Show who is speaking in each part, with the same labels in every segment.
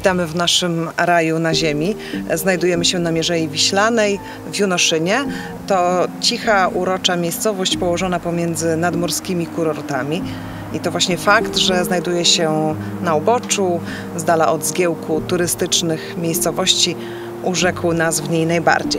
Speaker 1: Witamy w naszym raju na ziemi. Znajdujemy się na Mierzei Wiślanej w Junoszynie. To cicha, urocza miejscowość położona pomiędzy nadmorskimi kurortami. I to właśnie fakt, że znajduje się na uboczu, z dala od zgiełku turystycznych miejscowości, urzekł nas w niej najbardziej.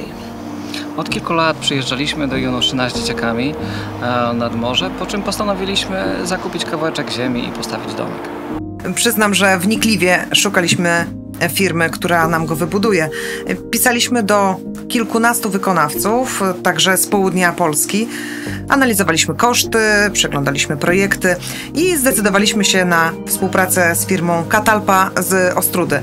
Speaker 2: Od kilku lat przyjeżdżaliśmy do Junoszyna z dzieciakami nad morze, po czym postanowiliśmy zakupić kawałeczek ziemi i postawić domek.
Speaker 1: Przyznam, że wnikliwie szukaliśmy firmy, która nam go wybuduje. Pisaliśmy do kilkunastu wykonawców, także z południa Polski. Analizowaliśmy koszty, przeglądaliśmy projekty i zdecydowaliśmy się na współpracę z firmą Catalpa z Ostródy.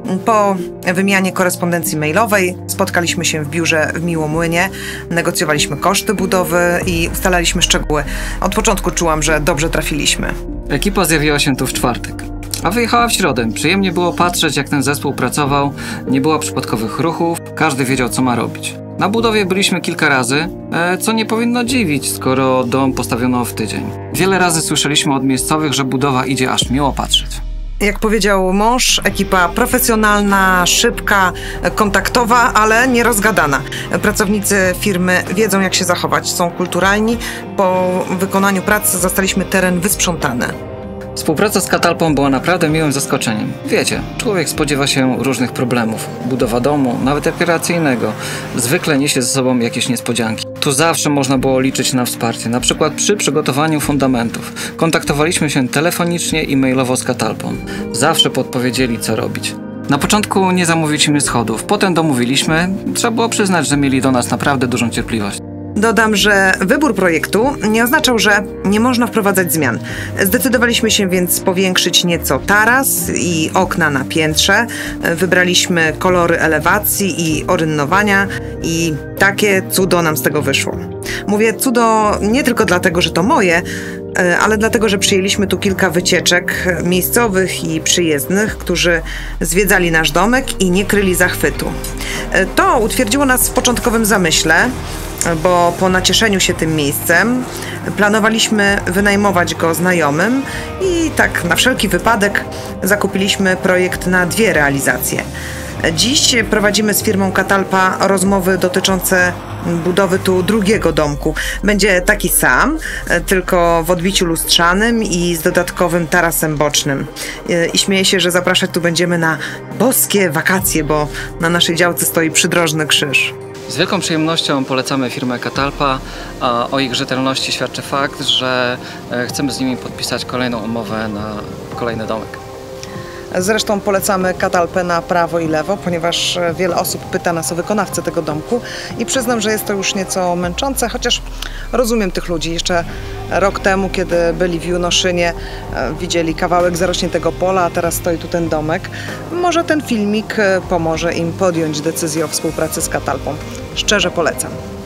Speaker 1: Po wymianie korespondencji mailowej spotkaliśmy się w biurze w Miłomłynie, negocjowaliśmy koszty budowy i ustalaliśmy szczegóły. Od początku czułam, że dobrze trafiliśmy.
Speaker 2: Ekipa zjawiła się tu w czwartek, a wyjechała w środę. Przyjemnie było patrzeć, jak ten zespół pracował, nie było przypadkowych ruchów, każdy wiedział, co ma robić. Na budowie byliśmy kilka razy, co nie powinno dziwić, skoro dom postawiono w tydzień. Wiele razy słyszeliśmy od miejscowych, że budowa idzie aż miło patrzeć.
Speaker 1: Jak powiedział mąż, ekipa profesjonalna, szybka, kontaktowa, ale nierozgadana. Pracownicy firmy wiedzą, jak się zachować, są kulturalni. Po wykonaniu pracy zastaliśmy teren wysprzątany.
Speaker 2: Współpraca z Catalpą była naprawdę miłym zaskoczeniem. Wiecie, człowiek spodziewa się różnych problemów. Budowa domu, nawet rekreacyjnego, zwykle niesie ze sobą jakieś niespodzianki. Tu zawsze można było liczyć na wsparcie, na przykład przy przygotowaniu fundamentów. Kontaktowaliśmy się telefonicznie i mailowo z Catalpą. Zawsze podpowiedzieli, co robić. Na początku nie zamówiliśmy schodów, potem domówiliśmy. Trzeba było przyznać, że mieli do nas naprawdę dużą cierpliwość.
Speaker 1: Dodam, że wybór projektu nie oznaczał, że nie można wprowadzać zmian. Zdecydowaliśmy się więc powiększyć nieco taras i okna na piętrze. Wybraliśmy kolory elewacji i orynnowania i takie cudo nam z tego wyszło. Mówię cudo nie tylko dlatego, że to moje, ale dlatego, że przyjęliśmy tu kilka wycieczek miejscowych i przyjezdnych, którzy zwiedzali nasz domek i nie kryli zachwytu. To utwierdziło nas w początkowym zamyśle, bo po nacieszeniu się tym miejscem planowaliśmy wynajmować go znajomym i tak na wszelki wypadek zakupiliśmy projekt na 2 realizacje. Dziś prowadzimy z firmą Catalpa rozmowy dotyczące budowy tu drugiego domku. Będzie taki sam, tylko w odbiciu lustrzanym i z dodatkowym tarasem bocznym. I śmieję się, że zapraszać tu będziemy na boskie wakacje, bo na naszej działce stoi przydrożny krzyż.
Speaker 2: Z wielką przyjemnością polecamy firmę Catalpa, a o ich rzetelności świadczy fakt, że chcemy z nimi podpisać kolejną umowę na kolejny domek.
Speaker 1: Zresztą polecamy Catalpę na prawo i lewo, ponieważ wiele osób pyta nas o wykonawcę tego domku i przyznam, że jest to już nieco męczące, chociaż rozumiem tych ludzi. Jeszcze rok temu, kiedy byli w Junoszynie, widzieli kawałek zarośniętego pola, a teraz stoi tu ten domek. Może ten filmik pomoże im podjąć decyzję o współpracy z Catalpą. Szczerze polecam.